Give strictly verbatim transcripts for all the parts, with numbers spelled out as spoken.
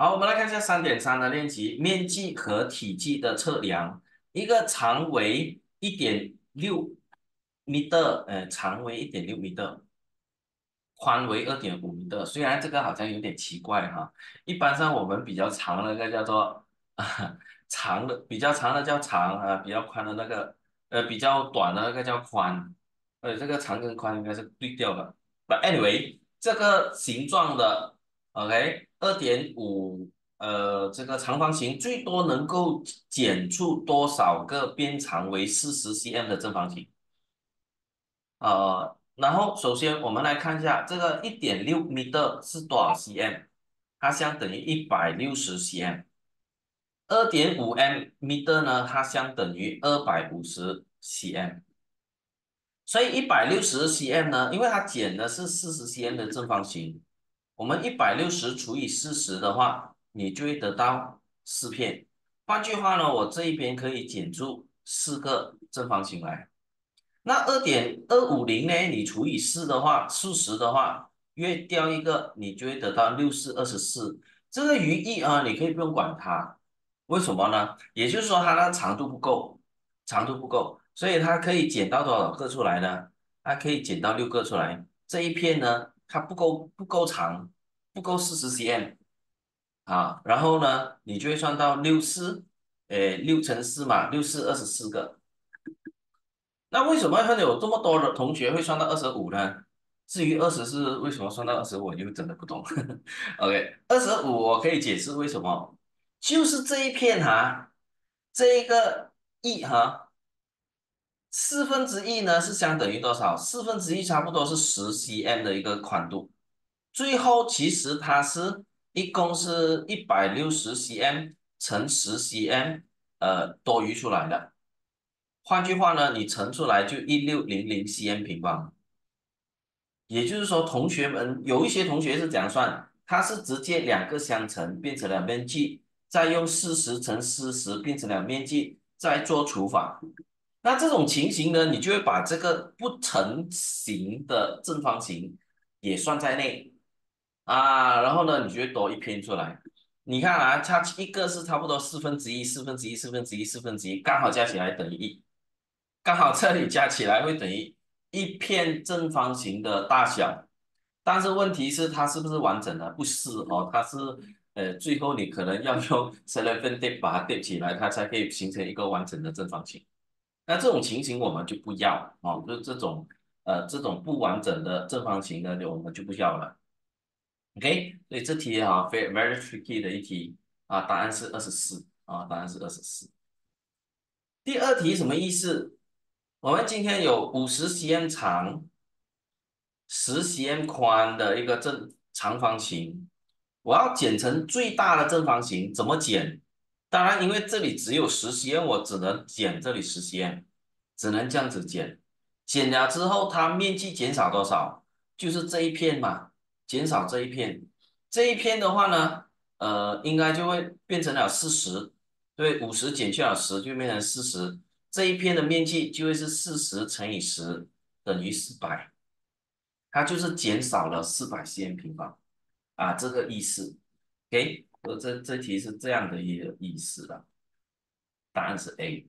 好，我们来看一下三点三的练习，面积和体积的测量。一个长为一点六米的，呃，长为一点六米的，宽为二点五米的。虽然这个好像有点奇怪哈，一般上我们比较长的那个叫做啊长的，比较长的叫长啊，比较宽的那个呃比较短的那个叫宽，呃，这个长跟宽应该是对调的。But anyway，这个形状的 OK 二点五呃这个长方形最多能够剪出多少个边长为四十 cm 的正方形？呃，然后首先我们来看一下这个一点六米的是多少 cm，它相等于一百六十 cm。二点五 m 米的呢，它相等于二百五十 cm。所以一百六十 cm 呢，因为它剪的是四十 cm 的正方形，我们一百六十除以四十的话，你就会得到四片。换句话呢，我这一边可以剪出四个正方形来。那二点二五零呢？你除以四的话，四十的话，约掉一个，你就会得到六四二十四。这个余意啊，你可以不用管它。为什么呢？也就是说，它的长度不够，长度不够，所以它可以剪到多少个出来呢？它可以剪到六个出来。这一片呢，它不够不够长，不够四十 cm 啊。然后呢，你就会算到六四，诶，六乘四嘛，六四二十四个。那为什么会有这么多的同学会算到二十五呢？至于二十四为什么算到二十五，我就真的不懂。OK，二十五我可以解释为什么，就是这一片哈，这一个一哈，四分之一呢是相等于多少？四分之一差不多是十 cm 的一个宽度，最后其实它是一共是一百六十 cm 乘十 cm，呃，多余出来的。换句话呢，你乘出来就一六零零 cm 平方。也就是说，同学们有一些同学是怎样算？他是直接两个相乘变成了面积，再用四十乘四十变成了面积，再做除法。那这种情形呢，你就会把这个不成形的正方形也算在内啊，然后呢，你就会多一篇出来。你看啊，它一个是差不多四分之一、四分之一、四分之一、四分之一，刚好加起来等于一。刚好这里加起来会等于一片正方形的大小，但是问题是它是不是完整的？不是哦，它是呃最后你可能要用 cellophane tape 把它叠起来，它才可以形成一个完整的正方形。那这种情形我们就不要哦，就这种呃这种不完整的正方形呢，就我们就不要了。OK，所以这题哈、very very tricky 的一题啊，答案是二十四啊，答案是二十四。第二题什么意思？我们今天有五十 cm 长、十 cm 宽的一个正长方形，我要剪成最大的正方形，怎么剪？当然，因为这里只有十 cm，我只能剪这里十 cm，只能这样子剪。剪了之后，它面积减少多少？就是这一片嘛，减少这一片。这一片的话呢，呃，应该就会变成了四十，对，五十减去了十就变成四十。这一片的面积就会是四十乘以十等于四百，它就是减少了四百 cm 平方啊，这个意思。OK，我这这题是这样的一个意思的，答案是 A。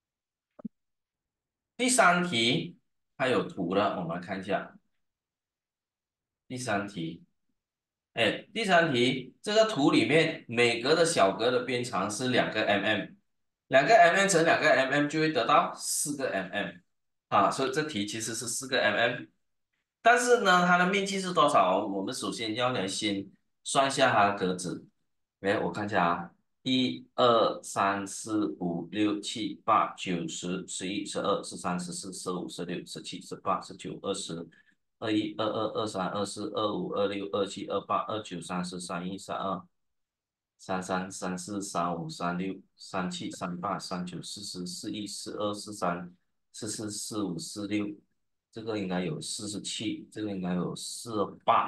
第三题它有图的，我们来看一下第三题。哎，第三题这个图里面每格的小格的边长是两个 mm，两个 mm 乘两个 mm 就会得到四个 mm 啊，所以这题其实是四个 mm。但是呢，它的面积是多少？我们首先要来先算一下它的格子。哎，我看一下啊，一二三四五六七八九十十一十二十三十四十五十六十七十八十九二十二一二二二三二四二五二六二七二八二九三十三一三二三三三四三五三六三七三八三九四十四一四二四三四四四五四六，这个应该有四十七，这个应该有四八，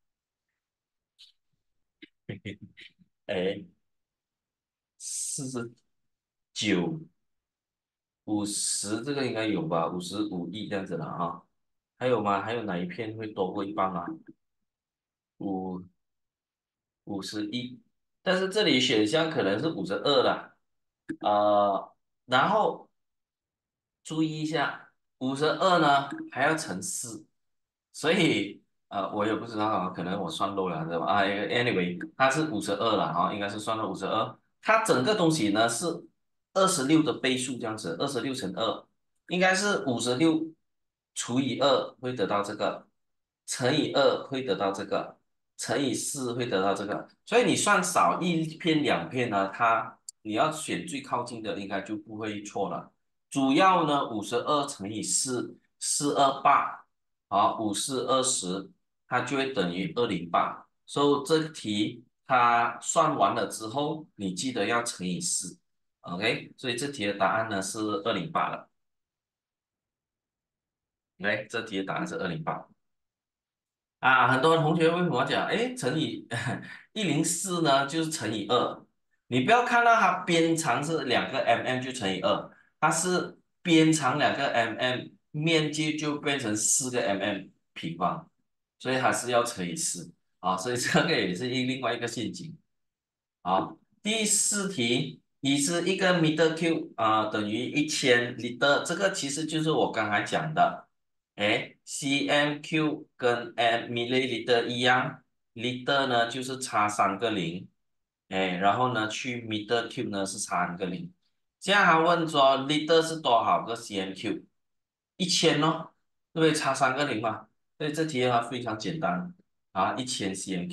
哎，四十九五十，这个应该有吧？五十五亿这样子了啊？还有吗？还有哪一片会多过一半吗？五五十一， 但是这里选项可能是五十二啦，呃，然后注意一下，五十二呢还要乘四，所以呃我也不知道啊，可能我算漏了对吧？啊，anyway，它是五十二了啊，应该是算到五十二。它整个东西呢是二十六的倍数这样子，二十六乘二，应该是五十六除以二会得到这个，乘以二会得到这个，乘以四会得到这个，所以你算少一片两片呢，它你要选最靠近的，应该就不会错了。主要呢，五十二乘以四，四二八，好，五四二十，它就会等于二零八。所以这个题它算完了之后，你记得要乘以四，OK？所以这题的答案呢是二零八了。来，这题的答案是二零八。啊，很多同学为什么讲，哎，乘以一零四呢？就是乘以二。你不要看到它边长是两个 mm 就乘以二，它是边长两个 mm，面积就变成四个 mm 平方，所以它是要乘以四啊。所以这个也是一另外一个陷阱。好，第四题，已知一个 meter cube 啊、等于一千 liter，这个其实就是我刚才讲的，哎，cm cube 跟 m milliliter 一样，liter 呢就是差三个零，哎，然后呢去 meter cube 呢是差一个零。现在他问说 liter 是多少个 cm cube？一千哦，对不对？差三个零嘛，所以这题它非常简单啊，一千 cm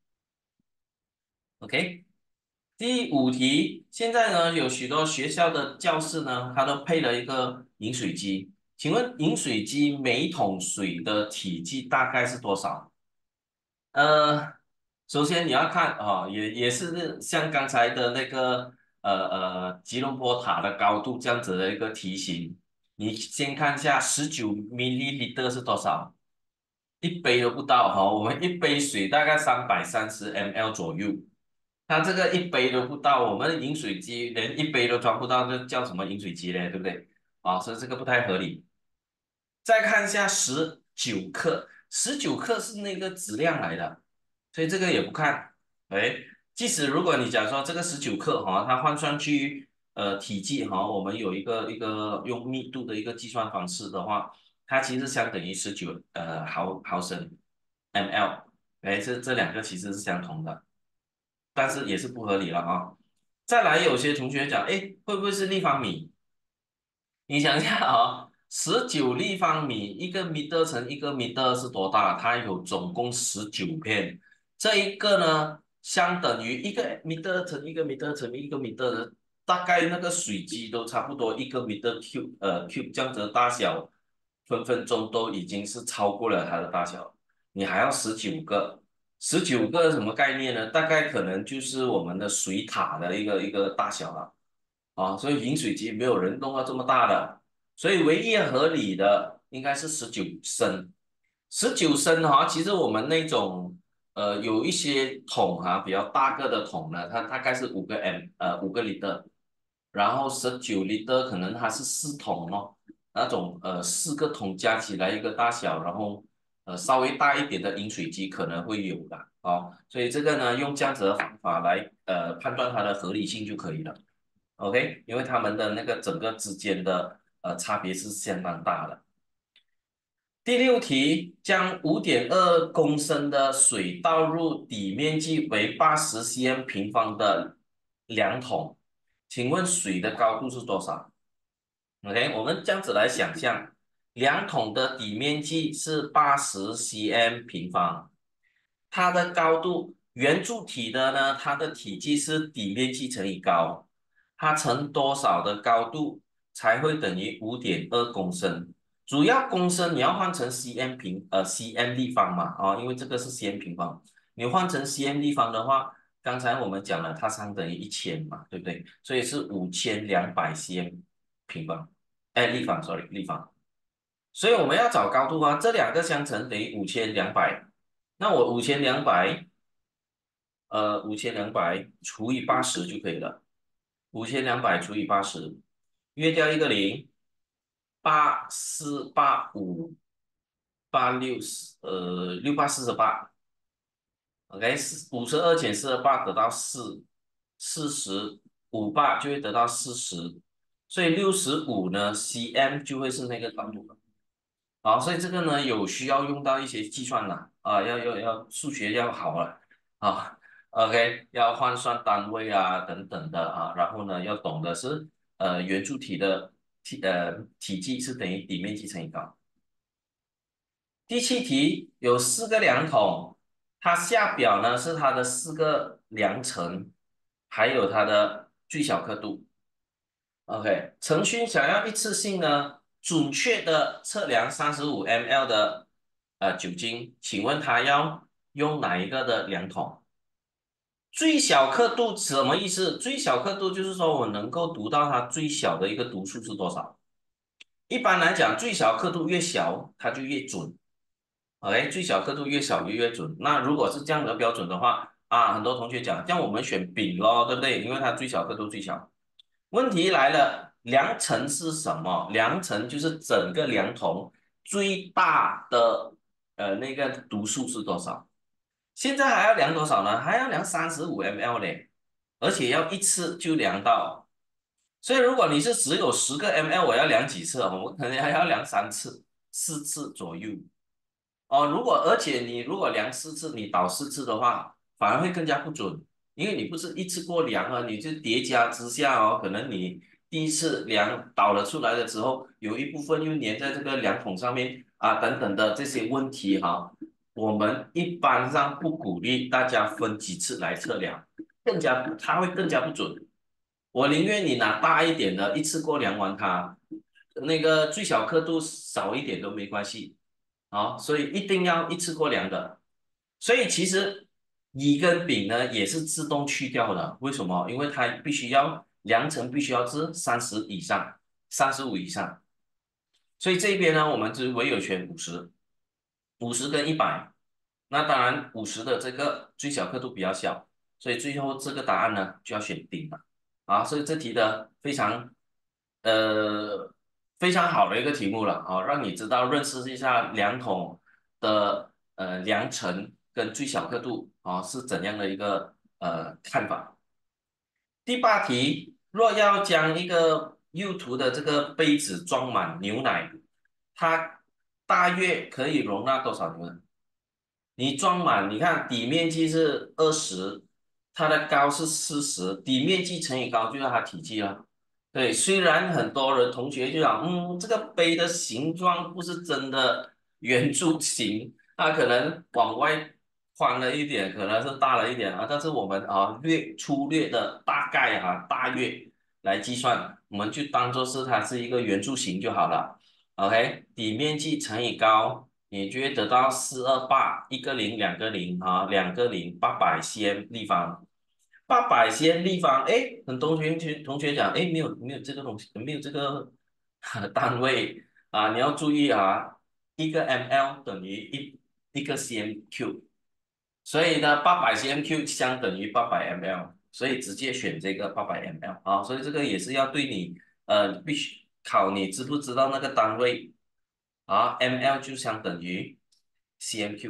cube，OK。第五题，现在呢有许多学校的教室呢，它都配了一个饮水机。请问饮水机每桶水的体积大概是多少？呃，首先你要看啊、也也是像刚才的那个呃呃吉隆坡塔的高度这样子的一个题型。你先看一下十九 milliliter 是多少？一杯都不到哈、我们一杯水大概三百三十 ml 左右。它这个一杯都不到，我们的饮水机连一杯都装不到，这叫什么饮水机嘞？对不对？啊，所以这个不太合理。再看一下十九克，十九克是那个质量来的，所以这个也不看。哎，即使如果你讲说这个十九克哈、它换算去呃体积哈、我们有一个一个用密度的一个计算方式的话，它其实相等于十九呃毫毫升 ml，哎，这这两个其实是相同的。但是也是不合理了啊。再来，有些同学讲，哎，会不会是立方米？你想一下啊，十九立方米，一个米的乘一个米的是多大？它有总共十九片，这一个呢，相等于一个米的乘一个米的乘一个米的，大概那个水机都差不多一个米的 cube，呃 cube 这样子的大小，分分钟都已经是超过了它的大小，你还要十九个，十九个什么概念呢？大概可能就是我们的水塔的一个一个大小了。啊，所以饮水机没有人弄到这么大的，所以唯一合理的应该是十九升。十九升哈，其实我们那种呃有一些桶哈、比较大个的桶呢，它大概是五个 m 呃五个 liter，然后十九 liter 可能它是四桶哦，那种呃四个桶加起来一个大小，然后呃稍微大一点的饮水机可能会有的哦，所以这个呢用这样子的方法来呃判断它的合理性就可以了。OK，因为它们的那个整个之间的呃差别是相当大的。第六题，将五点二公升的水倒入底面积为八十 cm 平方的量桶，请问水的高度是多少？OK，我们这样子来想象，量桶的底面积是八十 cm 平方，它的高度，圆柱体的呢，它的体积是底面积乘以高，它乘多少的高度才会等于五点二公升？主要公升你要换成 cm 平呃 cm 立方嘛啊、因为这个是 cm 平方，你换成 cm 立方的话，刚才我们讲了它相等于一千嘛，对不对？所以是五千两百 cm 平方，哎立方，sorry 立方。所以我们要找高度啊，这两个相乘等于五千两百，那我五千两百呃五千两百除以八十就可以了，五千两百除以八十，约掉一个零，八四八五八六四呃六八四十八， OK，四五十二减四十八得到四，四十五八就会得到四十，所以六十五呢 cm 就会是那个高度了。好，所以这个呢有需要用到一些计算了啊，要要要数学要好了啊，OK，要换算单位啊等等的啊，然后呢要懂的是呃圆柱体的体呃体积是等于底面积乘以高。第七题有四个量筒，它下表呢是它的四个量层，还有它的最小刻度。OK，程序想要一次性呢准确的测量三十五 ml 的呃酒精，请问他要用哪一个的量筒？最小刻度什么意思？最小刻度就是说我能够读到它最小的一个读数是多少。一般来讲，最小刻度越小，它就越准。OK，最小刻度越小就越准。那如果是这样的标准的话，啊，很多同学讲，像我们选丙咯，对不对？因为它最小刻度最小。问题来了，量程是什么？量程就是整个量筒最大的呃那个读数是多少？现在还要量多少呢？还要量三十五 ml 嘞，而且要一次就量到。所以如果你是只有十个 ml，我要量几次啊？我可能还要量三次、四次左右。哦，如果而且你如果量四次，你导四次的话，反而会更加不准，因为你不是一次过量啊，你就叠加之下哦，可能你第一次量导了出来的时候，有一部分又粘在这个量筒上面啊，等等的这些问题哈，我们一般上不鼓励大家分几次来测量，更加它会更加不准。我宁愿你拿大一点的，一次过量完它，那个最小刻度少一点都没关系。好，所以一定要一次过量的。所以其实乙跟丙呢也是自动去掉的，为什么？因为它必须要量程必须要是三十以上，三十五以上。所以这边呢，我们只唯有选五十，五十跟一百。那当然，五十的这个最小刻度比较小，所以最后这个答案呢就要选丙了。啊，所以这题的非常呃非常好的一个题目了啊，让你知道认识一下量筒的呃量程跟最小刻度啊是怎样的一个呃看法。第八题，若要将一个幼图的这个杯子装满牛奶，它大约可以容纳多少牛奶？你装满，你看底面积是二十，它的高是四十，底面积乘以高就是它体积了。对，虽然很多人同学就讲，嗯，这个杯的形状不是真的圆柱形，它可能往外宽了一点，可能是大了一点啊，但是我们啊略粗略的大概啊大约来计算，我们就当做是它是一个圆柱形就好了。OK，底面积乘以高。你就会得到四二八，一个零，两个零啊，两个零，八百 cm 立方，八百 cm 立方，哎，很多同学同学讲，哎，没有没有这个东西，没有这个单位啊，你要注意啊，一个 ml 等于一一个 cm cube，所以呢，八百 cm cube 相等于八百 ml，所以直接选这个八百 ml 啊，所以这个也是要对你呃必须考你知不知道那个单位。啊，ml 就相等于 cm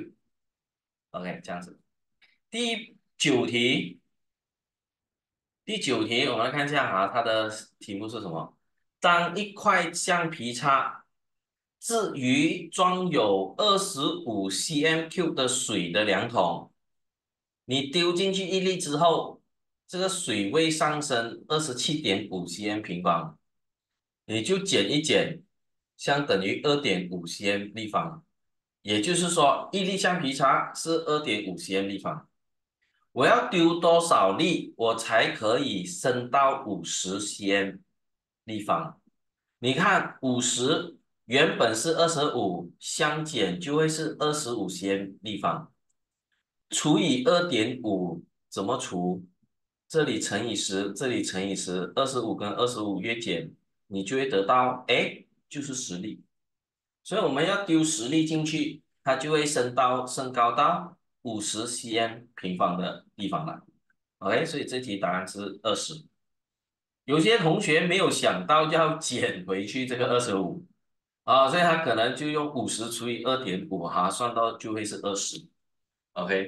Q，OK，这样子。第九题，第九题我们来看一下哈，它的题目是什么？当一块橡皮擦置于装有二十五 cm Q 的水的量筒，你丢进去一粒之后，这个水位上升二十七点五 cm 平方，你就减一减，相等于二点五 cm 立方。也就是说，一粒橡皮擦是二点五 cm 立方。我要丢多少粒，我才可以升到五十 cm 立方？你看，五十原本是二十五，相减就会是二十五 cm 立方，除以二点五，怎么除？这里乘以十，这里乘以十，二十五跟二十五约减，你就会得到，哎，就是十粒。所以我们要丢十粒进去，它就会升到升高到五十 cm 平方的地方了。OK，所以这题答案是二十。有些同学没有想到要减回去这个二十五啊，所以他可能就用五十除以二点五哈，算到就会是二十。OK，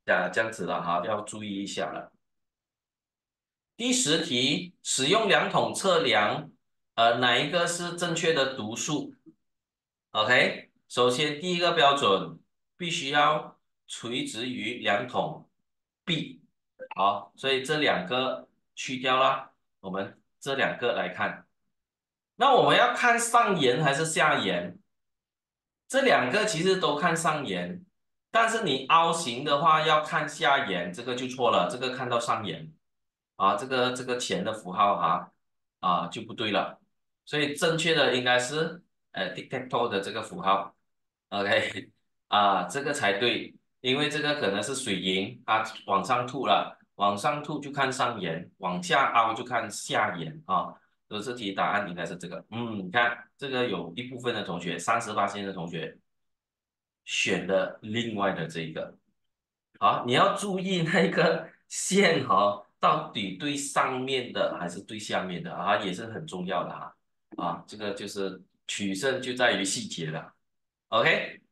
啊，这样子了哈，要注意一下了。第十题，使用量筒测量，呃，哪一个是正确的读数？OK，首先第一个标准必须要垂直于量筒 B，好，所以这两个去掉了，我们这两个来看。那我们要看上沿还是下沿？这两个其实都看上沿，但是你凹形的话要看下沿，这个就错了，这个看到上沿。啊，这个这个钱的符号哈啊就不对了，所以正确的应该是呃 tic tac toe 的这个符号，OK 啊，这个才对，因为这个可能是水银啊往上吐了，往上吐就看上沿，往下凹就看下沿啊，所以这题答案应该是这个，嗯，你看这个有一部分的同学，三十八线的同学选的另外的这一个。好，你要注意那个线哈，到底对上面的还是对下面的啊，也是很重要的哈。啊，这个就是取胜就在于细节了。OK。